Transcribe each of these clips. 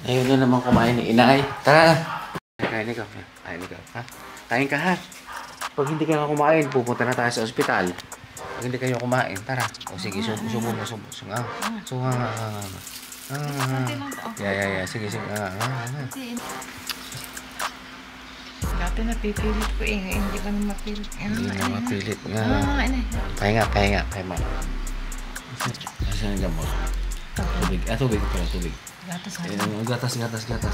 Ayaw na naman kumain ni inay. Tara! Kain ikaw. Kain ikaw. Ha? Kain ka ha? Pag hindi ka nga kumain, pupunta na tayo sa ospital. Pag hindi kayo kumain, tara. O sige, subo mo. Subo nga. Yeah. Sige. Dati napipilit ko eh. Hindi ka na mapilit. Hindi na mapilit nga. Pahinga. Saan ang gamot? Tubig. Tubig pala, tubig. Gatas. Gatas. Gatas.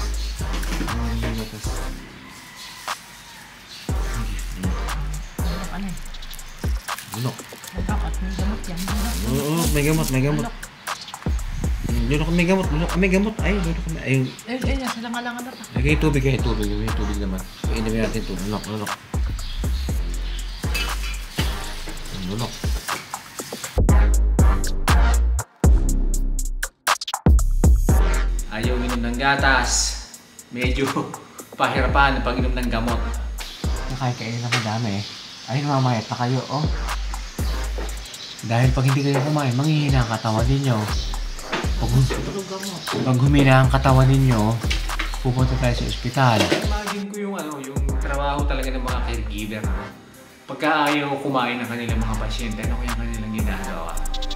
Lunok. Bakit? May gamot yan. Oo, may gamot. Lunok, may gamot. Ay, lunok. Ayun. Nasa langalangan na pa. Lagay tubig. May tubig naman. Inumin natin ito. Lunok. Ayaw minom ng gatas. Medyo pahirapan pag inom ng gamot. Nakakainin na madami eh. Ay, mamayat na kayo, oh. Dahil pag hindi kayo kumain, manghihina ang katawan ninyo. Pag humina ang katawan ninyo, pupunta tayo sa ospital. Imagine ko yung trabaho talaga ng mga caregiver. Pagka ayaw kumain ng kanilang mga pasyente, ano kaya kanilang ginagawa?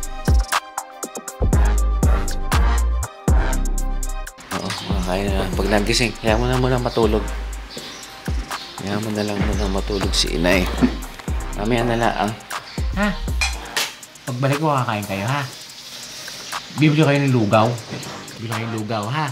Oo, makakain na lang. Pag nagising, kaya mo na muna matulog. Kaya mo na lang muna matulog si inay. Mamaya na lang. Ha? Pagbalik ko, kakain kayo, ha? Bibili kayo ng lugaw. Ha?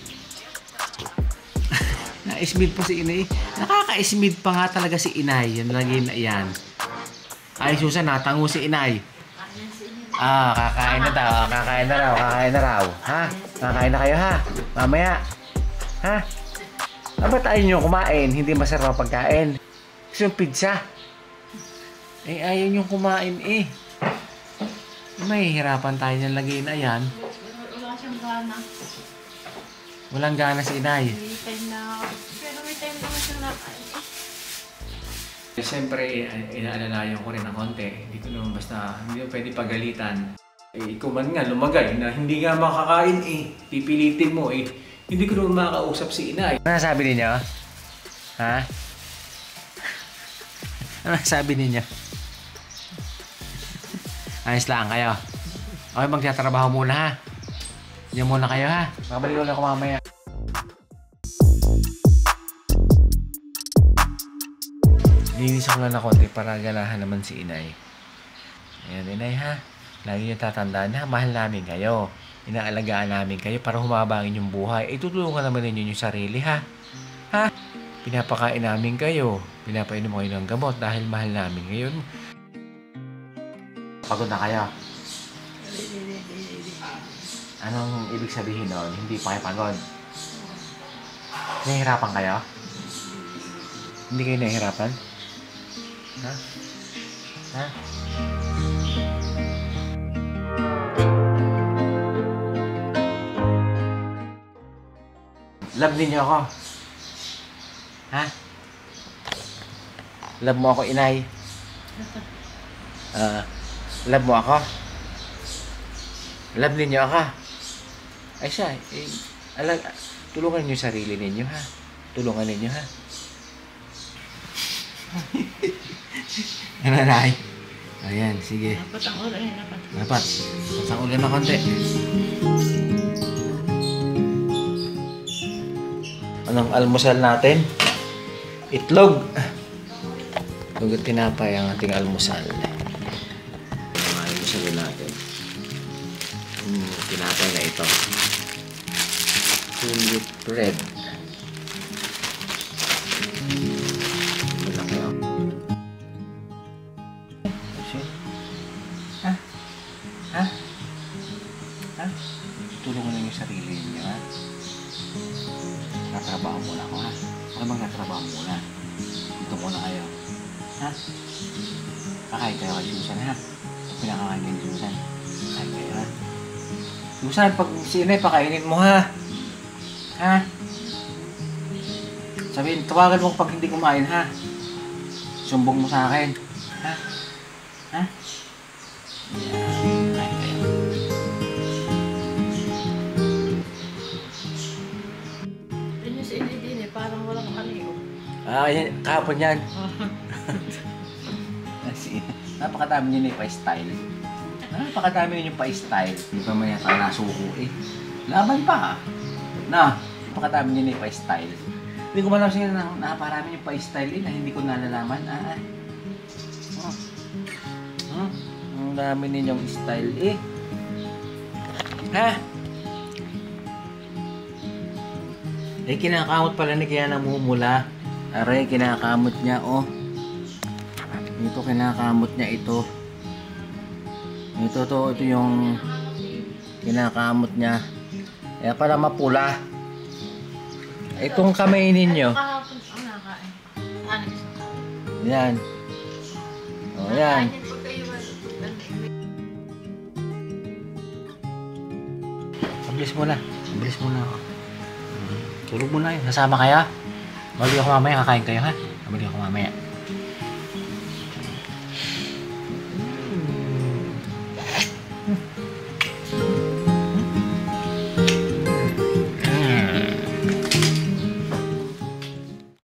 Na-ismid pa si inay. Nakaka-ismid pa nga talaga si inay. Yan lagi na yan. Ay, Susan, natango si inay. Kakain na raw. Ha? Kakain na kayo, ha? Mamaya. Ha? Ba't ayaw nyo kumain? Hindi masarap ang pagkain. Gusto yung pizza. Eh, ayaw nyo kumain eh. May hirapan tayo ng lagay na yan. Wala siyang gana. Walang gana si inay. Pero may time naman siyang nakain. Siyempre, inaalalayan ko rin ng konti. Hindi ko naman basta, hindi mo pwede pagalitan. Ikaw man nga lumagay na hindi nga makakain eh. Pipilitin mo eh. Hindi ko naman makakausap si inay. Ano sabi ninyo? Ha? Ano sabi ninyo? Ayos lang kayo. Okay, magtatrabaho muna ha. Diyan muna kayo ha. Makabalik ulit ako mamaya. Linis ako lang na konti para ganahan naman si inay. Ayan, inay ha. Lagi niyo tatandaan ha. Mahal namin kayo. Inaalagaan namin kayo para humaba ang inyong buhay. Itutulungan naman ninyo yung sarili ha. Ha? Pinapakain namin kayo. Pinapainom kayo ng gamot dahil mahal namin ngayon. Pagod na kayo? Anong ibig sabihin nun? Hindi pa kayo pagod? Nahihirapan kayo? Hindi kayo nahihirapan? Ha? Ha? Love ninyo ako? Ha? Love mo ako, inay? Love mo ako? Love ninyo ako? Ay siya, tulungan niyo yung sarili ninyo, ha? Tulungan ninyo, ha? Ano, nay? Ayan, sige. Dapat ang ulo eh. Dapat ang ulo na konti. Anong almusal natin? Itlog. Itlog at tinapay ang ating almusal. Ang almusal natin. Tinapay na ito. Full with bread. Malaki ako. Ha? Ha? Ha? Tulungan lang yung sarili niyo, ha? Natrabaho muna ako, ha? Ano bang natrabaho muna? Dito muna kayo. Ha? Kakain kayo kay Susan, ha? Pinakakain kay Susan. Kakain kayo, ha? Susan, pag sinay, pakainin mo, ha? Ha? Sabihin, tawagan mo pag hindi kumain, ha? Sumbong mo sa akin. Ha? Ha? Yan. Kakain kayo. nakaligo. Kahapon yan. Kasi, napakadami nyo na yung pa-style. Napakadami nyo yung pa-style. Hindi pa man yata nasuko eh. Laban pa. Napakadami nyo na yung pa-style. Hindi ko man lang sila naparami yung pa-style eh na hindi ko nalalaman. Ang dami ninyong style eh. Ha? Eh, kinakamot pala ni kaya namumula. Aray, kinakamot niya, oh. Ito, kinakamot niya ito. Ito yung kinakamot niya. Kaya pala mapula. Itong kamay ninyo. Kahapon ang nakain. Ano isang kahapon? Yan. O, yan. Mabilis mo na. Mabilis mo na. Tulog mo na yun. Nasama kaya? Balik ako mamaya. Kakain kayo, ha? Balik ako mamaya.